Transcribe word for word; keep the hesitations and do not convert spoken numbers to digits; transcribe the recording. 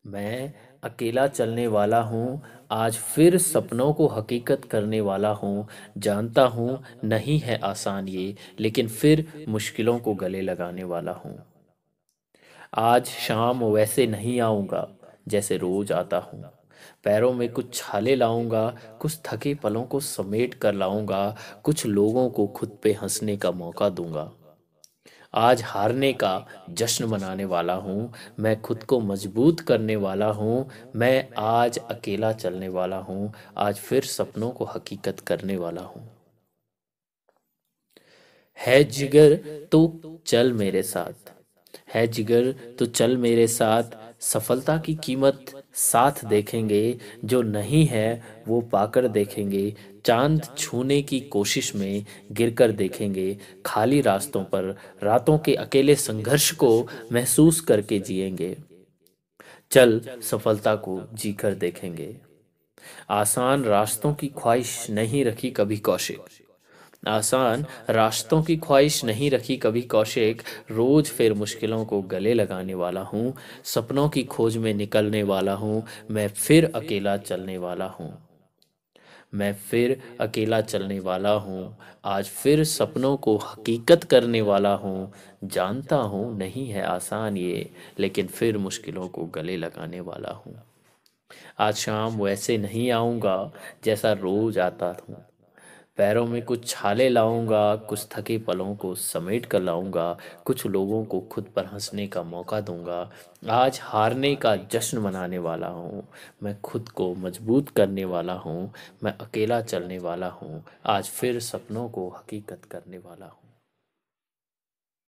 मैं अकेला चलने वाला हूँ, आज फिर सपनों को हकीकत करने वाला हूँ। जानता हूँ नहीं है आसान ये, लेकिन फिर मुश्किलों को गले लगाने वाला हूँ। आज शाम वैसे नहीं आऊँगा जैसे रोज आता हूँ। पैरों में कुछ छाले लाऊंगा, कुछ थके पलों को समेट कर लाऊंगा, कुछ लोगों को खुद पे हंसने का मौका दूंगा। आज हारने का जश्न मनाने वाला हूँ, मैं खुद को मजबूत करने वाला हूँ। मैं आज अकेला चलने वाला हूँ, आज फिर सपनों को हकीकत करने वाला हूँ। है जिगर तो चल मेरे साथ, है जिगर तो चल मेरे साथ। सफलता की कीमत साथ देखेंगे, जो नहीं है वो पाकर देखेंगे। चांद छूने की कोशिश में गिरकर देखेंगे। खाली रास्तों पर रातों के अकेले संघर्ष को महसूस करके जिएंगे। चल सफलता को जीकर देखेंगे। आसान रास्तों की ख्वाहिश नहीं रखी कभी कौशिक, आसान रास्तों की ख्वाहिश नहीं रखी कभी कौशिक। रोज फिर मुश्किलों को गले लगाने वाला हूँ, सपनों की खोज में निकलने वाला हूँ। मैं फिर अकेला चलने वाला हूँ, मैं फिर अकेला चलने वाला हूँ। आज फिर सपनों को हकीकत करने वाला हूँ। जानता हूँ नहीं है आसान ये, लेकिन फिर मुश्किलों को गले लगाने वाला हूँ। आज शाम वैसे नहीं आऊँगा जैसा रोज आता हूँ। पैरों में कुछ छाले लाऊंगा, कुछ थके पलों को समेट कर लाऊंगा, कुछ लोगों को खुद पर हंसने का मौका दूंगा। आज हारने का जश्न मनाने वाला हूँ, मैं खुद को मजबूत करने वाला हूँ। मैं अकेला चलने वाला हूँ, आज फिर सपनों को हकीकत करने वाला हूँ।